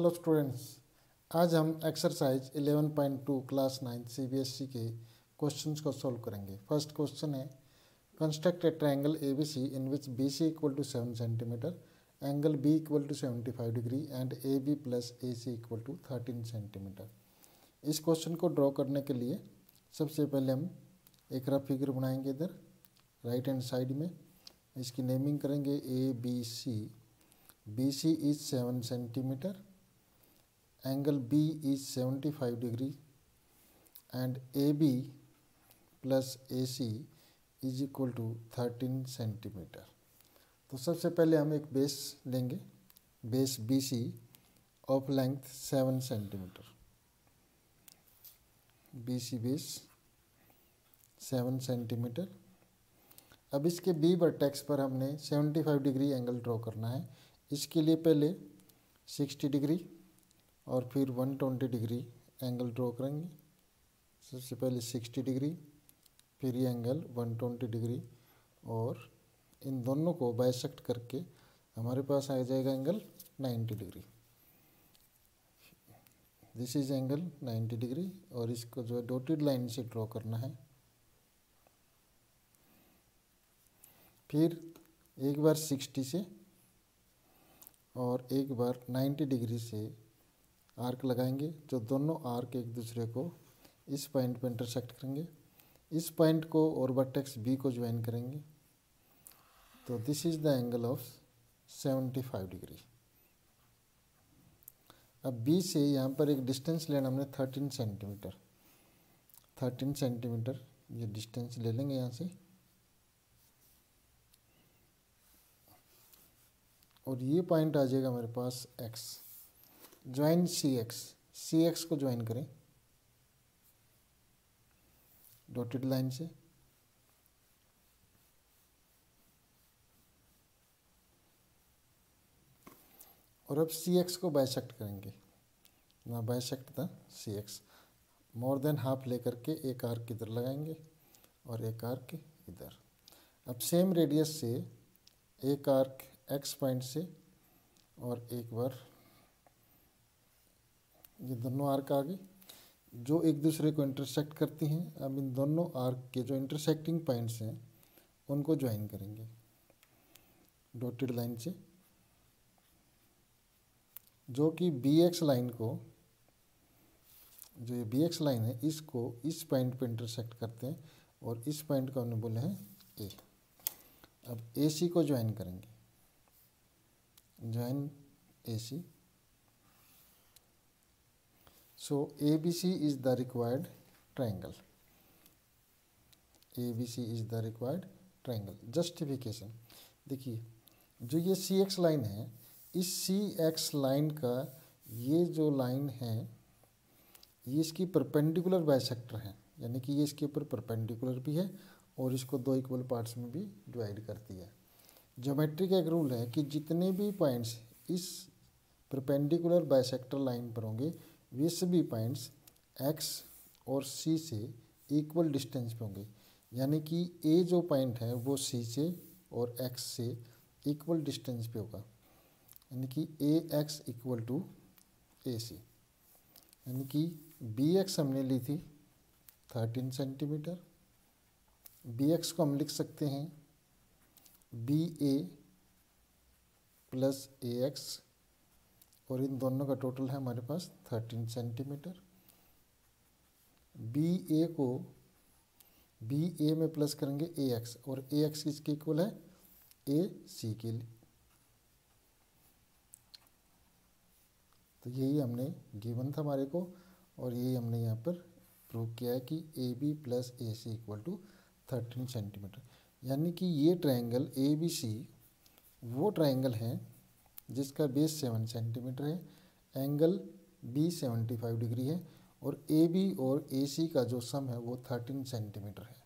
Hello students, आज हम exercise 11.2 class 9 CBSE के क्वेश्चंस को सॉल्व करेंगे। फर्स्ट क्वेश्चन है construct a triangle ABC in which BC equal to 7 centimetre, angle B equal to 75 degree and A B plus A C equal to 13 centimetre. इस question को draw करने के लिए सबसे पहले हम एक रफ फिगर बनाएंगे। इधर राइट हैंड साइड में इसकी नेमिंग करेंगे A B C. BC is 7 centimeter, angle B is 75 degree and AB plus AC is equal to 13 centimeter। तो सबसे पहले हम एक बेस लेंगे, base BC of length 7 centimetre. BC base 7 centimetre. अब इसके B वर्टेक्स पर हमने 75 डिग्री एंगल ड्रॉ करना है। इसके लिए पहले 60 डिग्री और फिर 120 डिग्री एंगल ड्रॉ करेंगे। सबसे पहले 60 डिग्री, फिर ये एंगल 120 डिग्री, और इन दोनों को बाइसेक्ट करके हमारे पास आ जाएगा angle 90 degree. This is angle 90 degree और इसको जो है डॉटेड लाइन से ड्रॉ करना है। फिर एक बार 60 से और एक बार 90 डिग्री से आर्क लगाएंगे, जो दोनों आर्क एक दूसरे को इस पॉइंट पर इंटरसेक्ट करेंगे। इस पॉइंट को और वर्टेक्स बी को ज्वाइन करेंगे। तो this is the angle of 75 degree. अब बी से यहाँ पर एक डिस्टेंस लेना हमने 13 सेंटीमीटर। 13 सेंटीमीटर ये डिस्टेंस ले लेंगे यहाँ से, और ये पॉइंट आ जाएगा हमारे पास x। ज्वाइन सी एक्स को ज्वाइन करें डॉटेड लाइन से। और अब सी एक्स को बाइसेक्ट करेंगे। ना बाइसेक्ट था C X, more than half लेकर के एक आर्क इधर लगाएंगे और एक आर्क इधर। अब सेम रेडियस से एक आर्क एक्स पॉइंट से और एक बार ये दोनों आर्क आ गए जो एक दूसरे को इंटरसेक्ट करती हैं। अब इन दोनों आर्क के जो इंटरसेक्टिंग पॉइंट्स हैं उनको ज्वाइन करेंगे डॉटेड लाइन से, जो कि BX लाइन को, जो ये BX लाइन है इसको इस पॉइंट पे इंटरसेक्ट करते हैं और इस पॉइंट को हमने बोले हैं A। अब AC को ज्वाइन करेंगे, join AC। So ABC is the required triangle। ABC is the required triangle। Justification देखिए, जो ये CX लाइन है, इस CX लाइन का ये जो लाइन है ये इसकी परपेंडिकुलर बाइसेक्टर है, यानी कि ये इसके ऊपर परपेंडिकुलर भी है और इसको दो इक्वल पार्ट्स में भी डिवाइड करती है। ज्योमेट्री का एक रूल है कि जितने भी पॉइंट्स इस परपेंडिकुलर बाइसेक्टर लाइन पर होंगे वे सभी पॉइंट्स x और c से इक्वल डिस्टेंस पे होंगे, यानी कि a जो पॉइंट है वो c से और x से इक्वल डिस्टेंस पे होगा, यानी कि ax इक्वल टू AC। यानी कि bx हमने ली थी 13 सेंटीमीटर। bx को हम लिख सकते हैं BA प्लस AX, और इन दोनों का टोटल है हमारे पास 13 सेंटीमीटर। BA को BA में प्लस करेंगे AX, और AX किसके इक्वल है AC के लिए। तो यही हमने गिवन था हमारे को, और यही हमने यहाँ पर प्रूव किया है कि AB plus AC equal to 13 centimetre. यानी कि ये ट्रायंगल ABC वो ट्रायंगल है जिसका बेस 7 सेंटीमीटर है, एंगल B 75 डिग्री है, और AB और AC का जो सम है वो 13 सेंटीमीटर है।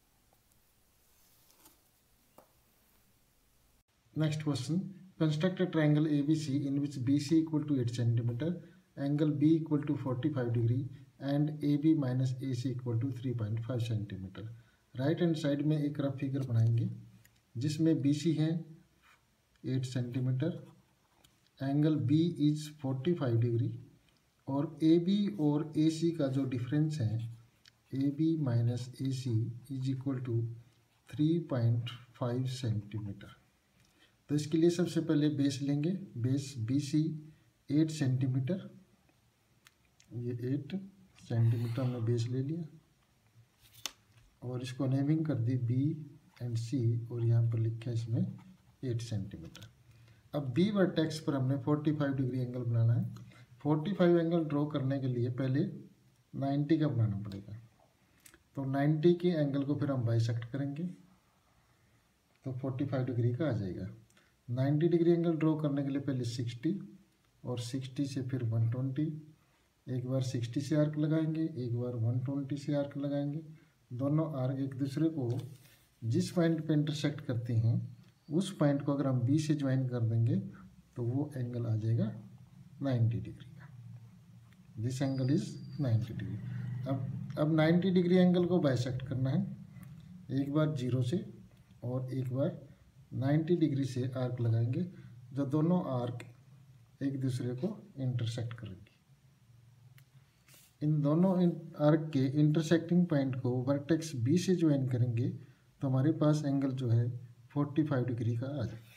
Next question, construct a triangle ABC in which BC equal to 8 centimetre, angle B equal to 45 degree and AB minus AC equal to 3.5 centimetre. Right hand side में एक रफ फिगर बनाएंगे जिसमें BC है 8 centimetre angle B is 45 degree और A B और ए सी का जो difference है A B minus A C is equal to 3.5 centimetre. तो इसके लिए सबसे पहले बेस लेंगे, बेस बी सी 8 सेंटीमीटर, ये 8 सेंटीमीटर हमने बेस ले लिया और इसको नेमिंग कर दी बी एंड सी और यहाँ पर लिखा है इसमें 8 सेंटीमीटर। अब बी वर्टेक्स पर हमने 45 डिग्री एंगल बनाना है। 45 एंगल ड्रॉ करने के लिए पहले 90 का बनाना पड़ेगा। तो 90 के एंगल को फिर हम बाइसेक्ट करेंगे तो 45 डिग्री का आ जाएगा। 90 डिग्री एंगल ड्रॉ करने के लिए पहले 60 और 60 से फिर 120, एक बार 60 से आर्क लगाएंगे, एक बार 120 से आर्क लगाएंगे। दोनों आर्क एक दूसरे को जिस पॉइंट पे इंटरसेक्ट करते हैं उस पॉइंट को अगर हम बी से ज्वाइन कर देंगे तो वो एंगल आ जाएगा 90 डिग्री का। This angle is 90 degree. अब 90 डिग्री एंगल को बाइसेक्ट करना है, एक बार 0 से और एक बार 90 डिग्री से आर्क लगाएंगे जो दोनों आर्क एक दूसरे को इंटरसेक्ट करेंगे। इन दोनों आर्क के इंटरसेक्टिंग पॉइंट को वर्टेक्स बी से ज्वाइन करेंगे तो हमारे पास एंगल जो है 45 डिग्री का आ जाएगा।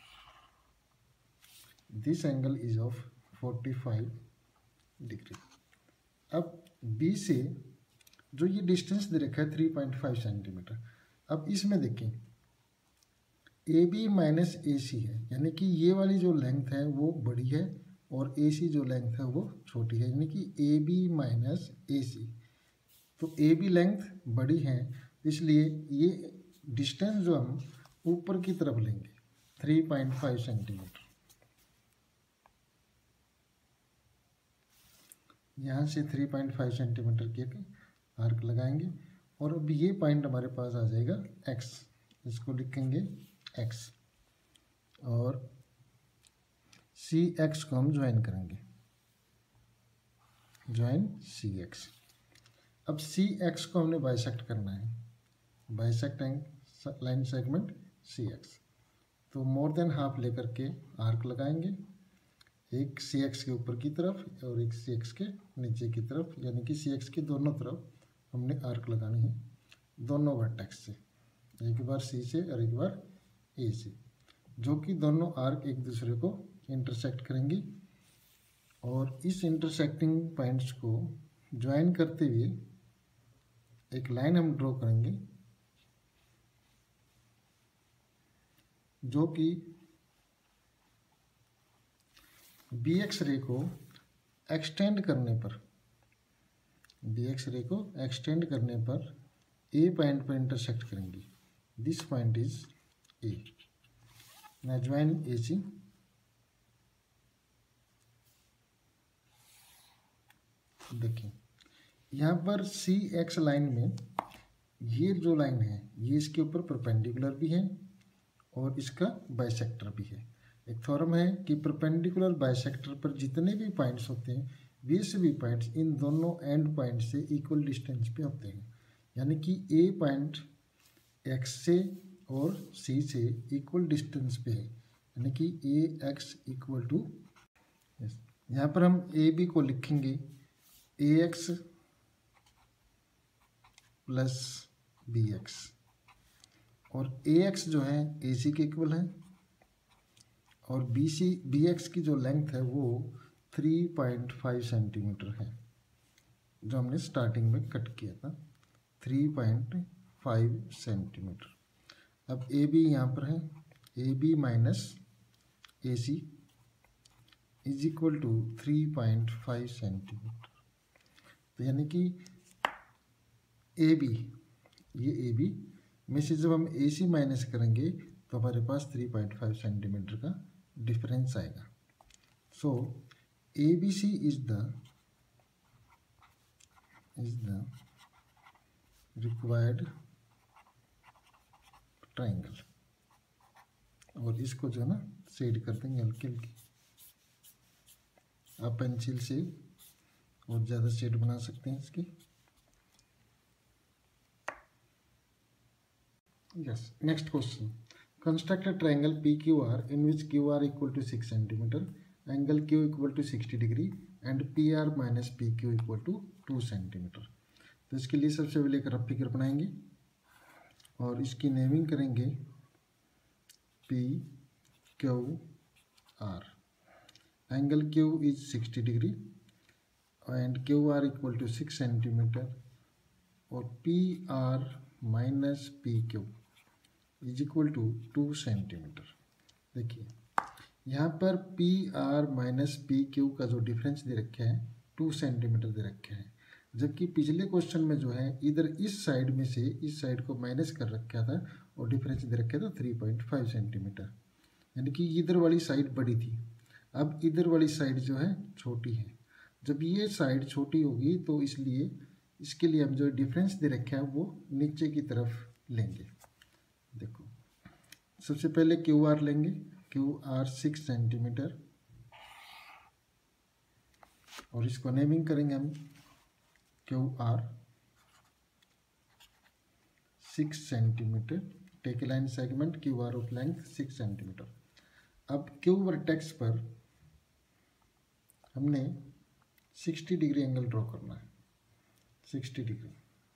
This angle is of 45 degree. अब बी से जो ये डिस्टेंस दे रखा है 3.5 सेंटीमीटर, अब इसमें देखें ए बी माइनस ए सी है, यानी कि ये वाली जो लेंथ है वो बड़ी है और ए सी जो लेंथ है वो छोटी है, यानी कि ए बी माइनस ए सी। तो ए बी लेंथ बड़ी है इसलिए ये डिस्टेंस जो हम ऊपर की तरफ लेंगे 3.5 सेंटीमीटर। यहाँ से 3.5 सेंटीमीटर की एक आर्क लगाएंगे और अब ये पॉइंट हमारे पास आ जाएगा x, इसको लिखेंगे x और सी एक्स को हम ज्वाइन करेंगे, ज्वाइन सी एक्स। अब सी एक्स को हमने बाइसेक्ट करना है, bisect line segment C X. तो मोर देन हाफ लेकर के आर्क लगाएंगे, एक सी एक्स के ऊपर की तरफ और एक सी एक्स के नीचे की तरफ, यानी कि सी एक्स की दोनों तरफ हमने आर्क लगानी है दोनों वर्टेक्स से, एक बार सी से और एक बार ए से, जो कि दोनों आर्क एक दूसरे को इंटरसेक्ट करेंगी और इस इंटरसेक्टिंग पॉइंट्स को ज्वाइन करते हुए एक लाइन हम ड्रॉ करेंगे जो कि बी एक्स रे को एक्सटेंड करने पर, बी एक्स रे को एक्सटेंड करने पर ए पॉइंट पर इंटरसेक्ट करेंगी। This point is A. ना ज्वाइन ए सी, देखिए यहाँ पर सी एक्स लाइन में ये जो लाइन है ये इसके ऊपर परपेंडिकुलर भी है और इसका बाइसेक्टर भी है। एक थ्योरम है कि परपेंडिकुलर बाइसेक्टर पर जितने भी पॉइंट्स होते हैं वे सभी पॉइंट्स इन दोनों एंड पॉइंट से इक्वल डिस्टेंस पे होते हैं, यानी कि ए पॉइंट एक्स से और सी से इक्वल डिस्टेंस पे है, यानी कि ए एक्स इक्वल टू, यहाँ पर हम ए बी को लिखेंगे A X plus B X और ए एक्स जो है ए सी के इक्वल है और बी एक्स की जो लेंथ है वो 3.5 सेंटीमीटर है जो हमने स्टार्टिंग में कट किया था, 3.5 सेंटीमीटर। अब ए बी यहाँ पर है, A B minus A C is equal to 3.5 centimetre. तो यानी कि ए बी, ये ए बी में से जब हम ए सी माइनस करेंगे तो हमारे पास 3.5 सेंटीमीटर का डिफरेंस आएगा। So A B C is the required triangle. और इसको जो है ना शेड कर देंगे हल्की हल्की, आप पेंसिल से और ज़्यादा शेड बना सकते हैं इसकी। Yes, next question, construct a triangle P Q R in which Q R equal to 6 centimetre angle Q equal to 60 degree and P R minus P Q equal to 2 centimetre. तो इसके लिए सबसे पहले एक रफ फिगर बनाएंगे और इसकी naming करेंगे P Q R. Angle Q is 60 degree and Q R equal to 6 centimetre और P R minus P Q is equal to 2 centimetre. देखिए यहाँ पर P R minus P Q का जो डिफरेंस दे रखे हैं 2 सेंटीमीटर दे रखे हैं, जबकि पिछले क्वेश्चन में जो है इधर इस साइड में से इस साइड को माइनस कर रखा था और डिफरेंस दे रखा था 3.5 सेंटीमीटर, यानी कि इधर वाली साइड बड़ी थी, अब इधर वाली साइड जो है छोटी है। जब ये साइड छोटी होगी तो इसलिए इसके लिए हम जो डिफरेंस दे रखे हैं वो नीचे की तरफ लेंगे। देखो सबसे पहले क्यू आर लेंगे, क्यू आर 6 सेंटीमीटर और इसको नेमिंग करेंगे हम Q R 6 centimetre. Take line segment Q R of length 6 centimetre. अब क्यू वर्टेक्स पर हमने 60 डिग्री एंगल ड्रॉ करना है, 60 डिग्री।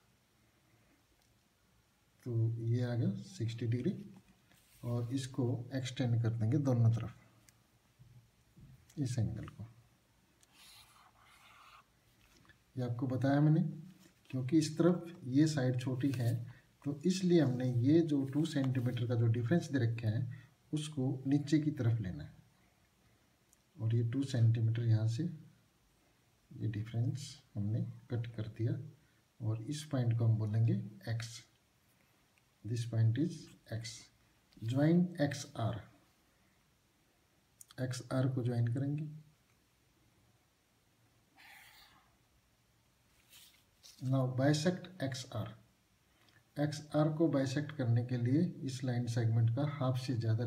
तो ये आ गया 60 डिग्री और इसको एक्सटेंड कर देंगे दोनों तरफ, इस एंगल को। ये आपको बताया मैंने, क्योंकि इस तरफ ये साइड छोटी है तो इसलिए हमने ये जो 2 सेंटीमीटर का जो डिफरेंस दे रखे हैं उसको नीचे की तरफ लेना है और ये 2 सेंटीमीटर यहाँ से ये डिफरेंस हमने कट कर दिया और इस पॉइंट को हम बोलेंगे x। This point is x। Join X R को ज्वाइन करेंगे। नाउ बाइसेक्ट एक्स आर को बाइसेक्ट करने के लिए इस लाइन सेगमेंट का हाफ से ज़्यादा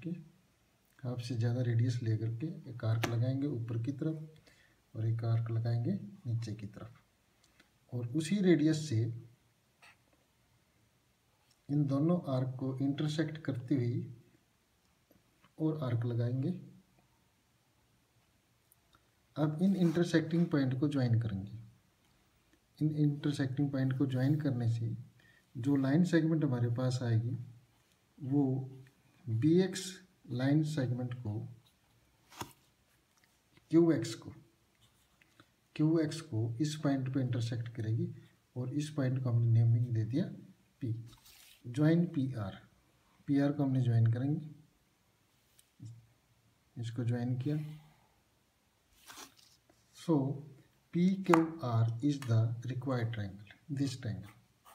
रेडियस लेकर के एक आर्क लगाएंगे ऊपर की तरफ और एक आर्क लगाएंगे नीचे की तरफ और उसी रेडियस से इन दोनों आर्क को इंटरसेक्ट करती हुई और आर्क लगाएंगे। अब इन इंटरसेक्टिंग पॉइंट को ज्वाइन करेंगे। इन इंटरसेक्टिंग पॉइंट को ज्वाइन करने से जो लाइन सेगमेंट हमारे पास आएगी वो बी एक्स लाइन सेगमेंट को क्यू एक्स को इस पॉइंट पे इंटरसेक्ट करेगी और इस पॉइंट को हमने नेमिंग दे दिया पी। ज्वाइन पी आर को हमने ज्वाइन करेंगे, इसको ज्वाइन किया। So P Q R is the required triangle, this triangle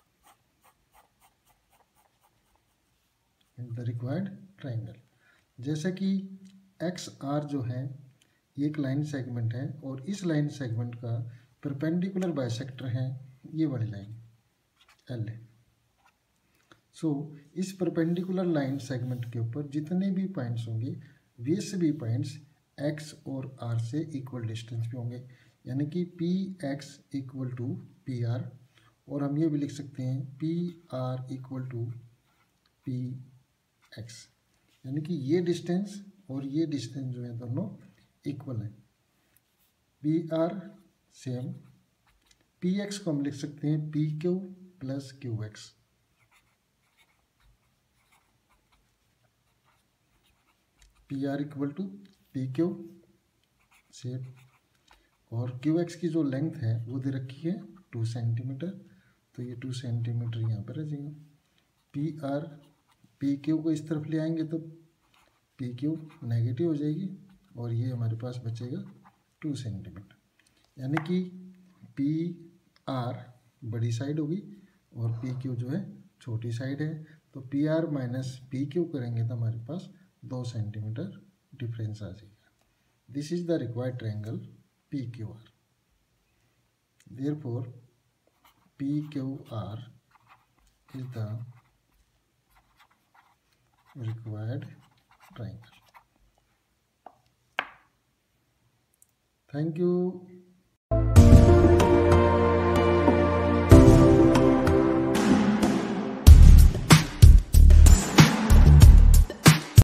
is the required triangle. जैसे कि एक्स आर जो है ये एक लाइन सेगमेंट है और इस लाइन सेगमेंट का परपेंडिकुलर बाइसेक्टर है ये वाली लाइन एल है। सो इस परपेंडिकुलर लाइन सेगमेंट के ऊपर जितने भी पॉइंट्स होंगे वे सभी पॉइंट्स एक्स और आर से इक्वल डिस्टेंस पे होंगे, यानी कि P X equal to P R, और हम ये भी लिख सकते हैं P R equal to P X, यानी कि ये डिस्टेंस और ये डिस्टेंस जो है दोनों इक्वल है। P R same, P X को हम लिख सकते हैं P Q plus Q X, P R equal to P Q same, और क्यू एक्स की जो लेंथ है वो दे रखी है 2 सेंटीमीटर, तो ये 2 सेंटीमीटर यहाँ पर रह जाएगा। पी आर पी क्यू को इस तरफ ले आएंगे तो पी क्यू नेगेटिव हो जाएगी और ये हमारे पास बचेगा 2 सेंटीमीटर, यानी कि पी आर बड़ी साइड होगी और पी क्यू जो है छोटी साइड है, तो P R minus P Q करेंगे तो हमारे पास 2 सेंटीमीटर डिफरेंस आ जाएगा। This is the required triangle P Q R. Therefore P Q R is the required triangle. Thank you.